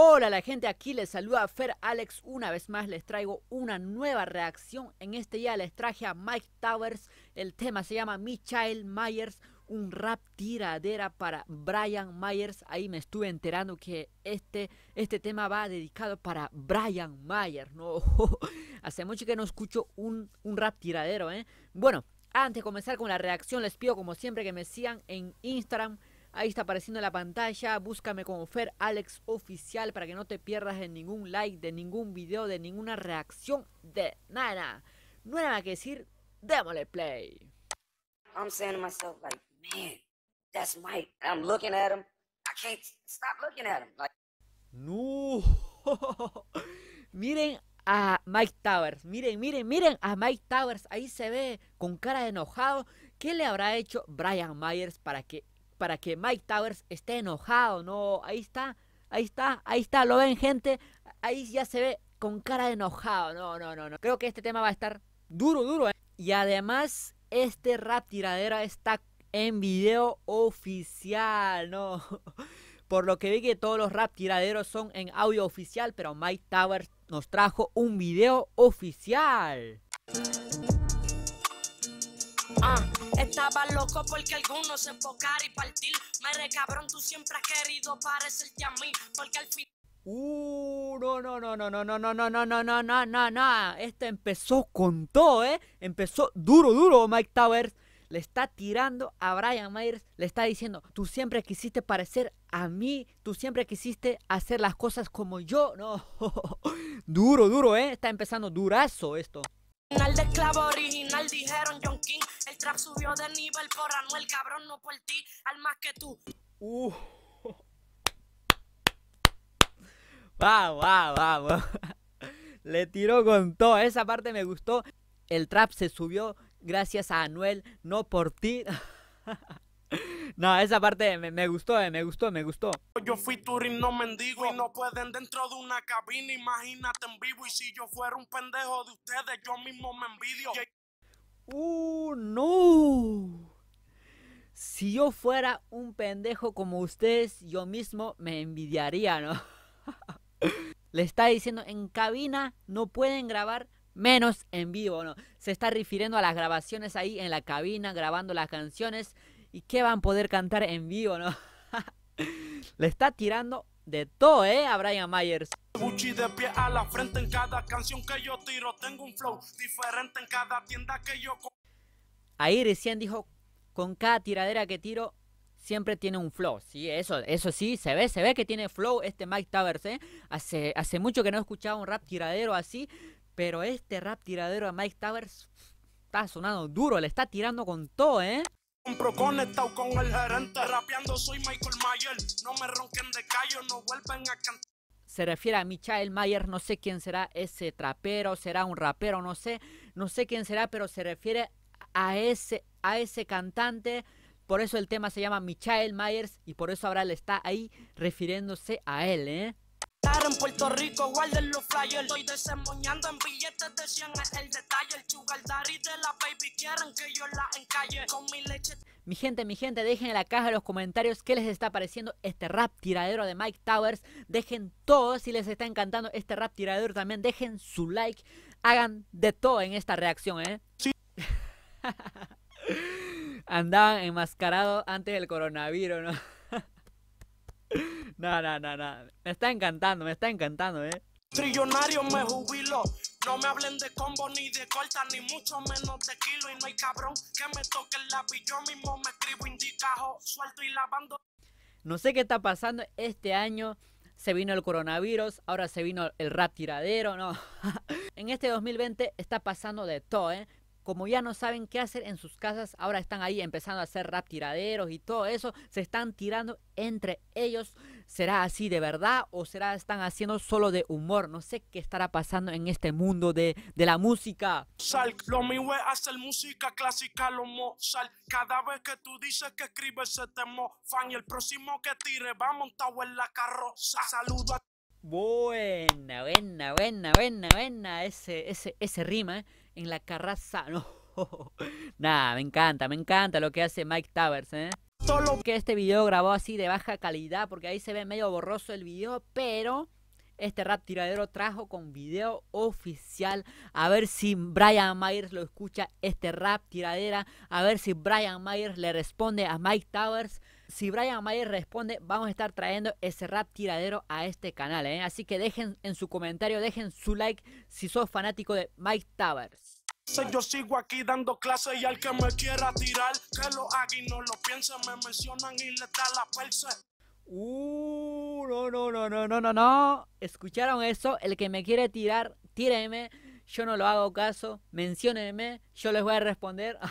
Hola la gente, aquí les saluda Fer Alex. Una vez más les traigo una nueva reacción. En este día les traje a Myke Towers. El tema se llama Michael Myers, un rap tiradera para Brian Myers. Ahí me estuve enterando que este tema va dedicado para Brian Myers, ¿no? Hace mucho que no escucho un rap tiradero, ¿eh? Bueno, antes de comenzar con la reacción les pido como siempre que me sigan en Instagram. Ahí está apareciendo en la pantalla, búscame como Fer Alex Oficial para que no te pierdas de ningún like, de ningún video, de ninguna reacción, de nada. No hay nada que decir, démosle play. I'm saying to myself, like, man, that's Mike. And I'm looking at him. I can't stop looking at him. Like, No. Miren a Myke Towers, miren a Myke Towers. Ahí se ve con cara de enojado. ¿Qué le habrá hecho Brian Myers para que Myke Towers esté enojado? No, ahí está, lo ven gente, ahí ya se ve con cara de enojado. No, creo que este tema va a estar duro, ¿eh? Y además, este rap tiradera está en video oficial, ¿no? Por lo que vi que todos los rap tiraderos son en audio oficial, pero Myke Towers nos trajo un video oficial. Estaba loco porque algunos se enfocar y partir. Mere cabrón, tú siempre has querido parecerte a mí, porque al fin. No. Esto empezó con todo, Empezó duro, Myke Towers. Le está tirando a Brian Myers, le está diciendo, tú siempre quisiste parecer a mí, tú siempre quisiste hacer las cosas como yo. No, duro, está empezando durazo esto. Final de esclavo original, dijeron John King. El trap subió de nivel por Anuel, cabrón, no por ti, al más que tú. Vamos. Le tiró con todo, esa parte me gustó. El trap se subió gracias a Anuel, no por ti. No, esa parte me gustó. Yo fui Turing, no mendigo, y no pueden dentro de una cabina, imagínate en vivo. Y si yo fuera un pendejo de ustedes, yo mismo me envidio. No. Si yo fuera un pendejo como ustedes, yo mismo me envidiaría, ¿no? Le está diciendo, en cabina no pueden grabar, menos en vivo, ¿no? Se está refiriendo a las grabaciones ahí en la cabina, grabando las canciones. ¿Y qué van a poder cantar en vivo, no? Le está tirando de todo, a Brian Myers. Gucci de pie a la frente en cada canción que yo tiro. Tengo un flow diferente en cada tienda que yo... Ahí recién dijo, con cada tiradera que tiro, siempre tiene un flow. Sí, eso sí, se ve que tiene flow este Myke Towers, Hace mucho que no he escuchado un rap tiradero así, pero este rap tiradero de Myke Towers está sonando duro, le está tirando con todo, Compro conectado con el gerente, rapeando soy Michael Myers. No me ronquen de callo, no vuelven a cantar. Se refiere a Michael Myers, no sé quién será ese trapero, será un rapero, no sé quién será, pero se refiere a ese cantante. Por eso el tema se llama Michael Myers y por eso ahora le está ahí refiriéndose a él, En Puerto Rico guarden los flyers. Estoy desemboñando en billetes de 100 es el detalle. El sugar daddy de la baby quieren que yo la encalle con mi leche. Mi gente, dejen en la caja de los comentarios qué les está pareciendo este rap tiradero de Myke Towers. Dejen todo si les está encantando este rap tiradero también. Dejen su like, hagan de todo en esta reacción, Sí. Andaban enmascarados antes del coronavirus, ¿no? No. Me está encantando, Trillonario me jubilo. No me hablen de combo ni de corta, ni mucho menos de kilo. Y no hay cabrón que me toque el lápiz. Yo mismo me escribo indicajo, suelto y lavando. No sé qué está pasando este año. Se vino el coronavirus, ahora se vino el rap tiradero, ¿no? En este 2020 está pasando de todo, Como ya no saben qué hacer en sus casas, ahora están ahí empezando a hacer rap tiraderos y todo eso. Se están tirando entre ellos. ¿Será así de verdad o están haciendo solo de humor? No sé qué estará pasando en este mundo de la música. Lo mío es hacer música clásica, lo Mozart. Cada vez que tú dices que escribes se te mofan. Y el próximo que tire va montado en la carroza. Saludo a... Buena. Ese rima, en la carraza, no. Nada, me encanta lo que hace Myke Towers, Que este video grabó así de baja calidad, porque ahí se ve medio borroso el video, pero este rap tiradero trajo con video oficial. A ver si Brian Myers lo escucha este rap tiradera. A ver si Brian Myers le responde a Mike Towers. Si Brian Myers responde, vamos a estar trayendo ese rap tiradero a este canal, ¿eh? Así que dejen en su comentario, dejen su like si sos fanático de Mike Towers. Yo sigo aquí dando clases y al que me quiera tirar, que lo haga y no lo piense, me mencionan y le da la perse. No. ¿Escucharon eso? El que me quiere tirar, tíreme. Yo no lo hago caso. Menciónenme. Yo les voy a responder.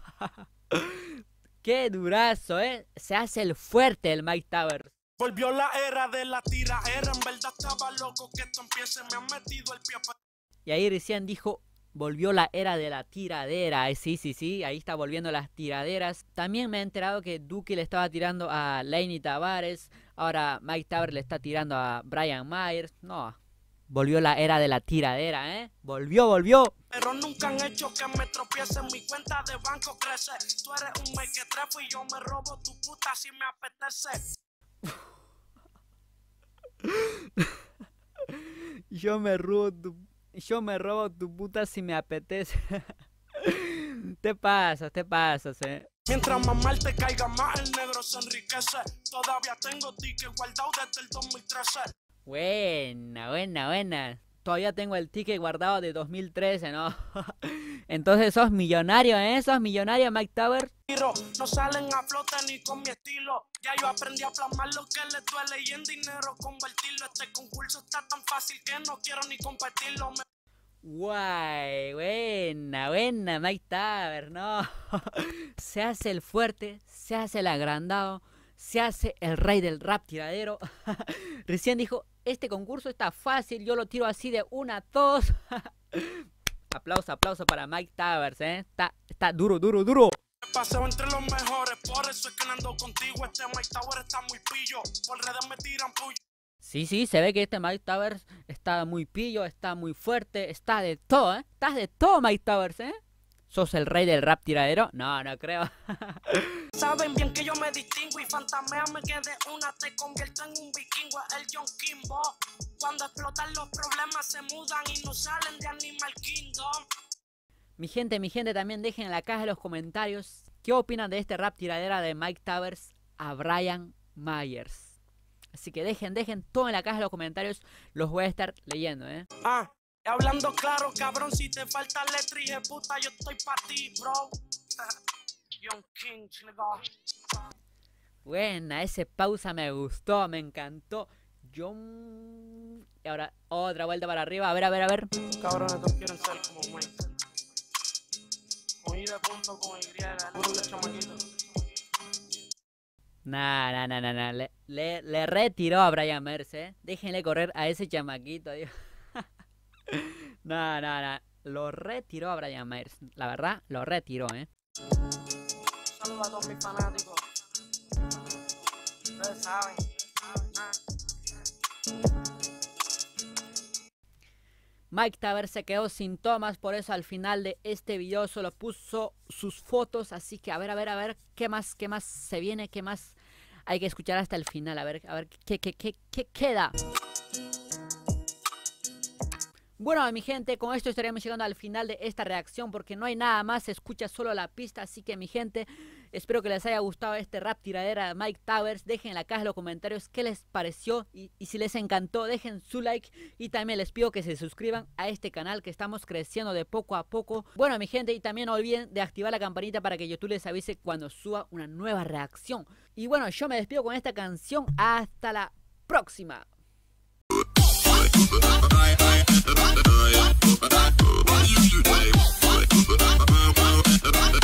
Qué durazo, ¿eh? Se hace el fuerte el Mike Towers. Volvió la era de la tiraera. En verdad estaba loco que esto empiece. Me han metido el pie. Y ahí recién dijo... Volvió la era de la tiradera. Sí, ahí está volviendo las tiraderas. También me he enterado que Duki le estaba tirando a Laney Tavares. Ahora Mike Towers le está tirando a Brian Myers. No, volvió la era de la tiradera, ¿eh? Volvió. Pero nunca han hecho que me tropiece. Mi cuenta de banco crece. Tú eres un mequetrefo y yo me robo tu puta si me apetece. Yo me robo tu puta si me apetece. Te pasas, Mientras más mal te caiga, más el negro se enriquece. Todavía tengo ticket guardado desde el 2013. Buena. Todavía tengo el ticket guardado de 2013, ¿no? Entonces sos millonario, ¿eh? Sos millonario, Mike Towers. No salen a flote ni con mi estilo. Ya yo aprendí a plasmar lo que les duele y en dinero convertirlo. Este concurso está tan fácil que no quiero ni competirlo. Guay, buena, Mike Towers, ¿no? Se hace el fuerte, se hace el agrandado, se hace el rey del rap tiradero. Recién dijo, este concurso está fácil, yo lo tiro así de una a todos. Aplauso para Mike Towers, ¿eh? Está duro. Me paseo entre los mejores, por eso es que no ando contigo. Este Mike Towers está muy pillo, por redes me tiran puyo. Sí, se ve que este Mike Towers está muy pillo, está muy fuerte, está de todo, ¿eh? Estás de todo, Mike Towers, ¿eh? ¿Sos el rey del rap tiradero? No creo. Saben bien que yo me distingo y fantameame que de una te convierto en un vikingo, el John Kimbo. Cuando explotan los problemas se mudan y no salen de Animal Kingdom. Mi gente, también dejen en la caja de los comentarios qué opinan de este rap tiradera de Mike Towers a Brian Myers. Así que dejen todo en la caja de los comentarios, los voy a estar leyendo, ¿eh? Hablando claro, cabrón, si te falta letra y de puta, yo estoy pa' ti, bro. Young King, Buena, ese pausa me gustó, me encantó. Y ahora otra vuelta para arriba, a ver. Cabrones, todos quieren ser como Mike. Con I de punto, con Y, puro de chamaquito. Nah. Le retiró a Brian Myers, ¿eh? Déjenle correr a ese chamaquito, Dios. No. Lo retiró a Brian Myers. La verdad, lo retiró, ¿eh? Saludos a todos mis fanáticos. Ustedes saben. Mike Towers se quedó sin tomas, por eso al final de este video solo puso sus fotos. Así que a ver, ¿qué más se viene? ¿Qué más hay que escuchar hasta el final? A ver, ¿qué queda? Bueno, mi gente, con esto estaríamos llegando al final de esta reacción porque no hay nada más, se escucha solo la pista. Así que mi gente, espero que les haya gustado este rap tiradera de Mike Towers. Dejen en la caja de los comentarios qué les pareció y si les encantó, dejen su like. Y también les pido que se suscriban a este canal, que estamos creciendo de poco a poco. Bueno, mi gente, y también no olviden de activar la campanita para que YouTube les avise cuando suba una nueva reacción. Y bueno, yo me despido con esta canción. Hasta la próxima. Bye.